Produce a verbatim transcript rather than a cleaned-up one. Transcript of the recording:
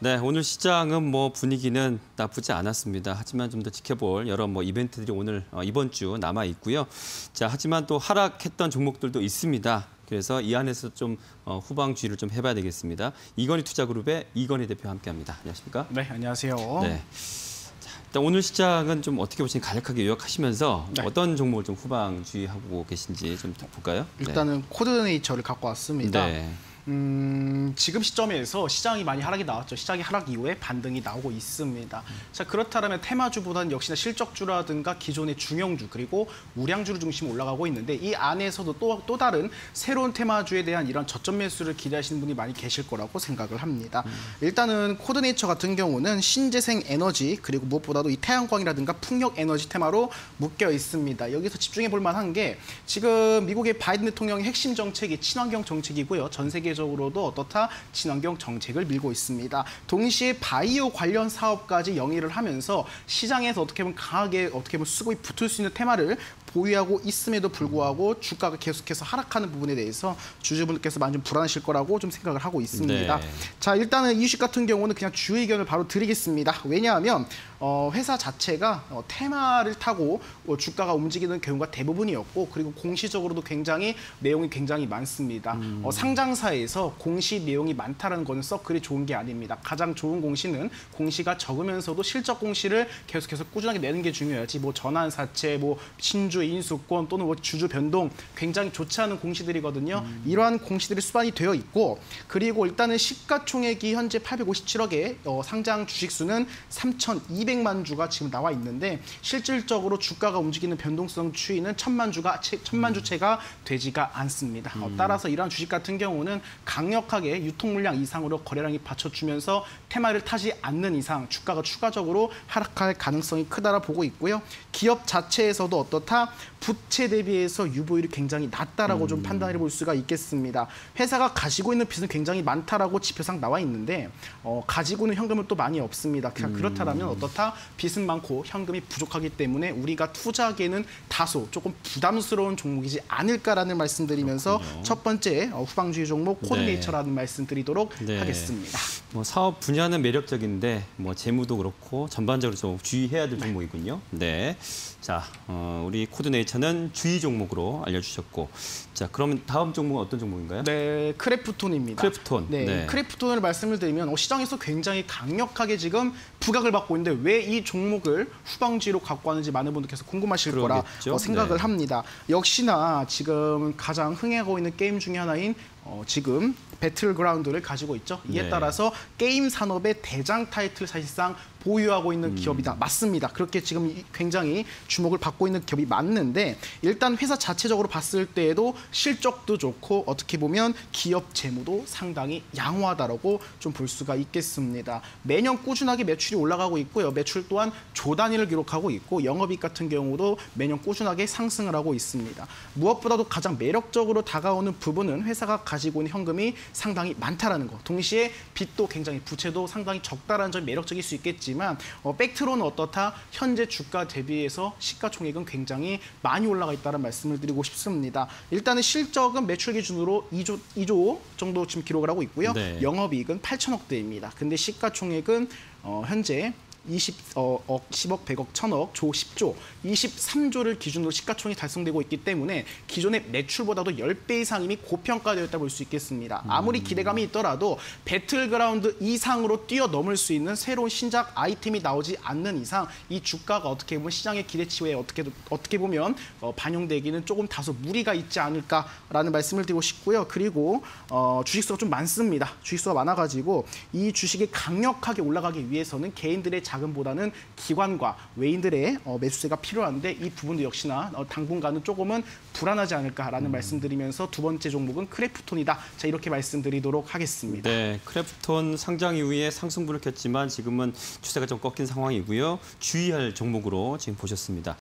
네, 오늘 시장은 뭐 분위기는 나쁘지 않았습니다. 하지만 좀 더 지켜볼 여러 뭐 이벤트들이 오늘 어, 이번 주 남아 있고요. 자, 하지만 또 하락했던 종목들도 있습니다. 그래서 이 안에서 좀 어, 후방주의를 좀 해봐야 되겠습니다. 이건희 투자그룹의 이건희 대표 함께합니다. 안녕하십니까? 네, 안녕하세요. 네. 자, 일단 오늘 시장은 좀 어떻게 보시면 간략하게 요약하시면서 네. 어떤 종목을 좀 후방주의하고 계신지 좀 볼까요? 일단은 네. 코드네이처를 갖고 왔습니다. 네. 음, 지금 시점에서 시장이 많이 하락이 나왔죠. 시장이 하락 이후에 반등이 나오고 있습니다. 음. 자, 그렇다면 테마주보다는 역시나 실적주라든가 기존의 중형주 그리고 우량주를 중심으로 올라가고 있는데 이 안에서도 또, 또 다른 새로운 테마주에 대한 이런 저점 매수를 기대하시는 분이 많이 계실 거라고 생각을 합니다. 음. 일단은 코드네이처 같은 경우는 신재생 에너지 그리고 무엇보다도 이 태양광이라든가 풍력 에너지 테마로 묶여 있습니다. 여기서 집중해 볼 만한 게 지금 미국의 바이든 대통령의 핵심 정책이 친환경 정책이고요. 전 세계 적으로도 어떻다 친환경 정책을 밀고 있습니다. 동시에 바이오 관련 사업까지 영위를 하면서 시장에서 어떻게 보면 강하게 어떻게 보면 수급이 붙을 수 있는 테마를 보유하고 있음에도 불구하고 주가가 계속해서 하락하는 부분에 대해서 주주분들께서 많이 좀 불안하실 거라고 좀 생각을 하고 있습니다. 네. 자, 일단은 이 주식 같은 경우는 그냥 주 의견을 바로 드리겠습니다. 왜냐하면 어, 회사 자체가 어, 테마를 타고 어, 주가가 움직이는 경우가 대부분이었고 그리고 공시적으로도 굉장히 내용이 굉장히 많습니다. 음. 어, 상장사에서 공시 내용이 많다는 것은 썩 그리 좋은 게 아닙니다. 가장 좋은 공시는 공시가 적으면서도 실적 공시를 계속해서 꾸준하게 내는 게 중요하지 뭐 전환사채, 뭐 신주 인수권 또는 뭐 주주 변동 굉장히 좋지 않은 공시들이거든요. 음. 이러한 공시들이 수반이 되어 있고 그리고 일단은 시가총액이 현재 팔백오십칠억에 어, 상장 주식수는 삼천이백만 주가 지금 나와 있는데 실질적으로 주가가 움직이는 변동성 추이는 천만 주가 천만 주체가 되지가 않습니다. 음. 어, 따라서 이러한 주식 같은 경우는 강력하게 유통 물량 이상으로 거래량이 받쳐주면서 테마를 타지 않는 이상 주가가 추가적으로 하락할 가능성이 크다라 보고 있고요. 기업 자체에서도 어떻다? 부채 대비해서 유보율이 굉장히 낮다라고 음. 좀 판단해 볼 수가 있겠습니다. 회사가 가지고 있는 빚은 굉장히 많다라고 지표상 나와 있는데 어, 가지고 있는 현금은 또 많이 없습니다. 그냥 그렇다면 어떻다? 빚은 많고 현금이 부족하기 때문에 우리가 투자하기에는 다소 조금 부담스러운 종목이지 않을까라는 말씀드리면서 그렇군요. 첫 번째 어, 후방주의 종목 코드네이처라는 네. 말씀드리도록 네. 하겠습니다. 뭐 사업 분야는 매력적인데 뭐 재무도 그렇고 전반적으로 좀 주의해야 될 종목이군요. 네. 자, 어, 우리 코드네이처는 주의 종목으로 알려주셨고, 자, 그러면 다음 종목은 어떤 종목인가요? 네, 크래프톤입니다. 크래프톤. 네, 네. 크래프톤을 말씀을 드리면 어, 시장에서 굉장히 강력하게 지금 부각을 받고 있는데 왜 이 종목을 후방주의로 갖고 왔는지 많은 분들께서 궁금하실 그러겠죠? 거라 어, 생각을 네. 합니다. 역시나 지금 가장 흥행하고 있는 게임 중에 하나인 어, 지금 배틀그라운드를 가지고 있죠. 이에 네. 따라서 게임 산업의 대장 타이틀을 사실상 보유하고 있는 음. 기업이다. 맞습니다. 그렇게 지금 굉장히 주목을 받고 있는 기업이 맞는데 일단 회사 자체적으로 봤을 때에도 실적도 좋고 어떻게 보면 기업 재무도 상당히 양호하다라고 좀 볼 수가 있겠습니다. 매년 꾸준하게 매출이 올라가고 있고요. 매출 또한 조 단위를 기록하고 있고 영업이익 같은 경우도 매년 꾸준하게 상승을 하고 있습니다. 무엇보다도 가장 매력적으로 다가오는 부분은 회사가 가지고 있는 현금이 상당히 많다라는 거. 동시에 빚도 굉장히 부채도 상당히 적다라는 점이 매력적일 수 있겠지만 어, 팩트로는 어떻다? 현재 주가 대비해서 시가총액은 굉장히 많이 올라가 있다는 말씀을 드리고 싶습니다. 일단은 실적은 매출 기준으로 이조, 이조 정도 지금 기록을 하고 있고요. 네. 영업이익은 팔천억대입니다. 근데 시가총액은 어, 현재 이십, 어, 억, 십억, 백억, 천억, 조, 십조, 이십삼조를 기준으로 시가총액이 달성되고 있기 때문에 기존의 매출보다도 십 배 이상 이미 고평가되었다 볼 수 있겠습니다. 아무리 기대감이 있더라도 배틀그라운드 이상으로 뛰어넘을 수 있는 새로운 신작 아이템이 나오지 않는 이상 이 주가가 어떻게 보면 시장의 기대치에 어떻게, 어떻게 보면 어, 반영되기는 조금 다소 무리가 있지 않을까라는 말씀을 드리고 싶고요. 그리고 어, 주식수가 좀 많습니다. 주식수가 많아가지고 이 주식이 강력하게 올라가기 위해서는 개인들의 자금보다는 기관과 외인들의 어, 매수세가 필요한데 이 부분도 역시나 어, 당분간은 조금은 불안하지 않을까라는 음. 말씀드리면서 두 번째 종목은 크래프톤이다. 자, 이렇게 말씀드리도록 하겠습니다. 네, 크래프톤 상장 이후에 상승분을 켰지만 지금은 추세가 좀 꺾인 상황이고요. 주의할 종목으로 지금 보셨습니다.